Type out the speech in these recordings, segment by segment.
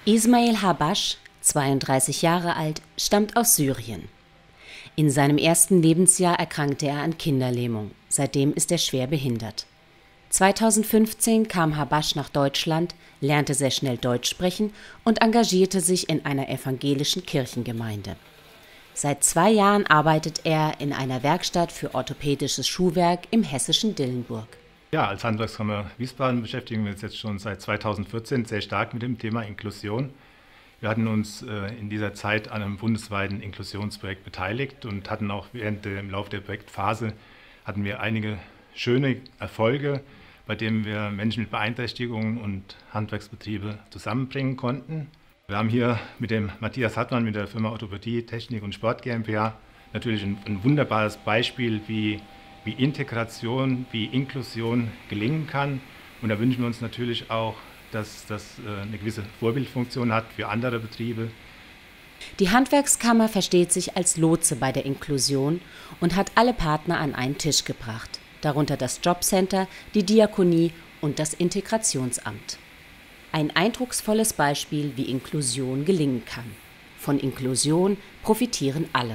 Ismail Habash, 32 Jahre alt, stammt aus Syrien. In seinem ersten Lebensjahr erkrankte er an Kinderlähmung. Seitdem ist er schwer behindert. 2015 kam Habash nach Deutschland, lernte sehr schnell Deutsch sprechen und engagierte sich in einer evangelischen Kirchengemeinde. Seit 2 Jahren arbeitet er in einer Werkstatt für orthopädisches Schuhwerk im hessischen Dillenburg. Ja, als Handwerkskammer Wiesbaden beschäftigen wir uns jetzt schon seit 2014 sehr stark mit dem Thema Inklusion. Wir hatten uns in dieser Zeit an einem bundesweiten Inklusionsprojekt beteiligt und hatten auch im Laufe der Projektphase hatten wir einige schöne Erfolge, bei denen wir Menschen mit Beeinträchtigungen und Handwerksbetriebe zusammenbringen konnten. Wir haben hier mit dem Matthias Hartmann mit der Firma Orthopädie, Technik und Sport GmbH natürlich ein wunderbares Beispiel, wie Integration, wie Inklusion gelingen kann. Und da wünschen wir uns natürlich auch, dass das eine gewisse Vorbildfunktion hat für andere Betriebe. Die Handwerkskammer versteht sich als Lotse bei der Inklusion und hat alle Partner an einen Tisch gebracht, darunter das Jobcenter, die Diakonie und das Integrationsamt. Ein eindrucksvolles Beispiel, wie Inklusion gelingen kann. Von Inklusion profitieren alle.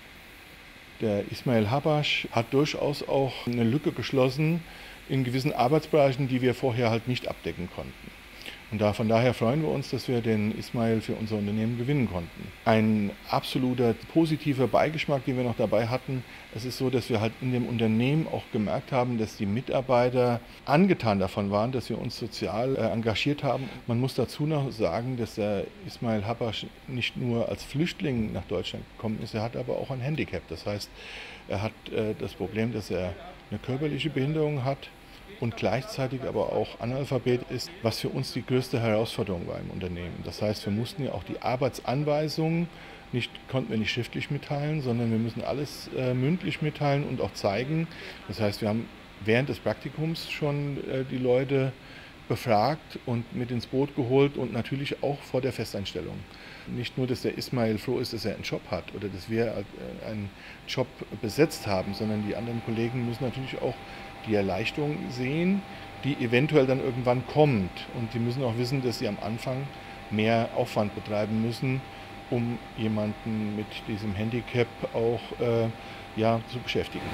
Der Ismail Habash hat durchaus auch eine Lücke geschlossen in gewissen Arbeitsbereichen, die wir vorher halt nicht abdecken konnten. Und von daher freuen wir uns, dass wir den Ismail für unser Unternehmen gewinnen konnten. Ein absoluter positiver Beigeschmack, den wir noch dabei hatten, es ist so, dass wir halt in dem Unternehmen auch gemerkt haben, dass die Mitarbeiter angetan davon waren, dass wir uns sozial engagiert haben. Man muss dazu noch sagen, dass der Ismail Habash nicht nur als Flüchtling nach Deutschland gekommen ist, er hat aber auch ein Handicap. Das heißt, er hat das Problem, dass er eine körperliche Behinderung hat und gleichzeitig aber auch Analphabet ist, was für uns die größte Herausforderung war im Unternehmen. Das heißt, wir mussten ja auch die Arbeitsanweisungen konnten wir nicht schriftlich mitteilen, sondern wir müssen alles mündlich mitteilen und auch zeigen. Das heißt, wir haben während des Praktikums schon die Leute befragt und mit ins Boot geholt und natürlich auch vor der Festeinstellung. Nicht nur, dass der Ismail froh ist, dass er einen Job hat oder dass wir einen Job besetzt haben, sondern die anderen Kollegen müssen natürlich auch die Erleichterung sehen, die eventuell dann irgendwann kommt. Und die müssen auch wissen, dass sie am Anfang mehr Aufwand betreiben müssen, um jemanden mit diesem Handicap auch zu beschäftigen.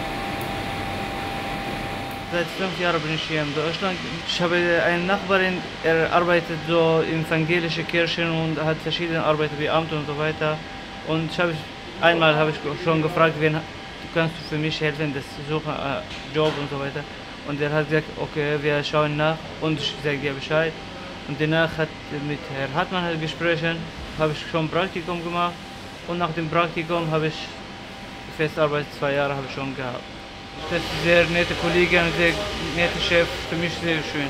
Seit 5 Jahren bin ich hier in Deutschland. Ich habe eine Nachbarin, er arbeitet so in evangelischen Kirchen und hat verschiedene Arbeiten wie Amt und so weiter. Und einmal habe ich schon gefragt, kannst du für mich helfen, das suchen Job und so weiter. Und er hat gesagt, okay, wir schauen nach und ich sage dir Bescheid. Und danach mit Herrn Hartmann gesprochen, habe ich schon Praktikum gemacht und nach dem Praktikum habe ich Festarbeit 2 Jahre habe ich schon gehabt. Das ist sehr nette Kollegen, sehr netter Chef, für mich sehr schön.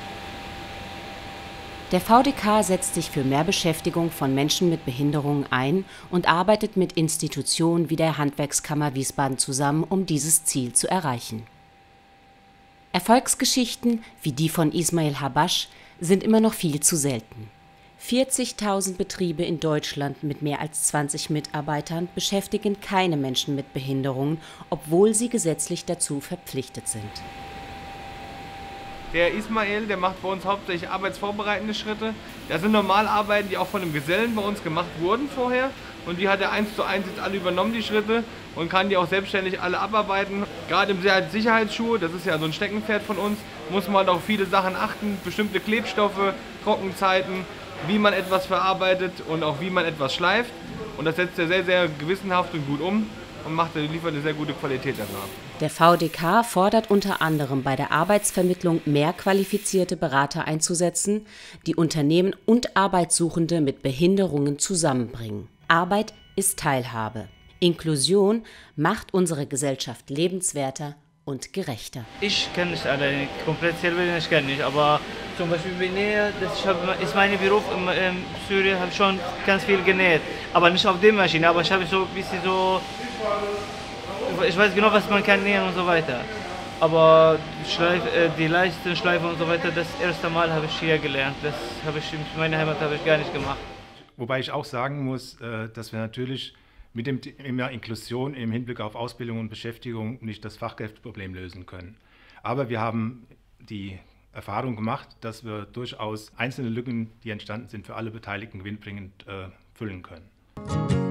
Der VDK setzt sich für mehr Beschäftigung von Menschen mit Behinderungen ein und arbeitet mit Institutionen wie der Handwerkskammer Wiesbaden zusammen, um dieses Ziel zu erreichen. Erfolgsgeschichten wie die von Ismail Habash sind immer noch viel zu selten. 40.000 Betriebe in Deutschland mit mehr als 20 Mitarbeitern beschäftigen keine Menschen mit Behinderungen, obwohl sie gesetzlich dazu verpflichtet sind. Der Ismail, der macht bei uns hauptsächlich arbeitsvorbereitende Schritte. Das sind Normalarbeiten, die auch von einem Gesellen bei uns gemacht wurden vorher. Und die hat er 1:1 jetzt alle übernommen, die Schritte, und kann die auch selbstständig alle abarbeiten. Gerade im Sicherheitsschuhe, das ist ja so ein Steckenpferd von uns, muss man auf viele Sachen achten. Bestimmte Klebstoffe, Trockenzeiten, wie man etwas verarbeitet und auch wie man etwas schleift. Und das setzt er sehr, sehr gewissenhaft und gut um und liefert eine sehr gute Qualität dafür ab. Der VDK fordert unter anderem bei der Arbeitsvermittlung mehr qualifizierte Berater einzusetzen, die Unternehmen und Arbeitssuchende mit Behinderungen zusammenbringen. Arbeit ist Teilhabe. Inklusion macht unsere Gesellschaft lebenswerter und gerechter. Ich kann nicht alleine komplett selber, ich kann nicht, aber zum Beispiel bei Nähe, ist mein Beruf in Syrien, habe ich schon ganz viel genäht, aber nicht auf der Maschine, aber ich habe so ein bisschen so, ich weiß genau, was man kann nähen und so weiter. Aber die Leistenschleife und so weiter, das erste Mal habe ich hier gelernt, das habe ich in meiner Heimat gar nicht gemacht. Wobei ich auch sagen muss, dass wir natürlich mit dem Thema Inklusion im Hinblick auf Ausbildung und Beschäftigung nicht das Fachkräfteproblem lösen können. Aber wir haben die Erfahrung gemacht, dass wir durchaus einzelne Lücken, die entstanden sind, für alle Beteiligten gewinnbringend füllen können.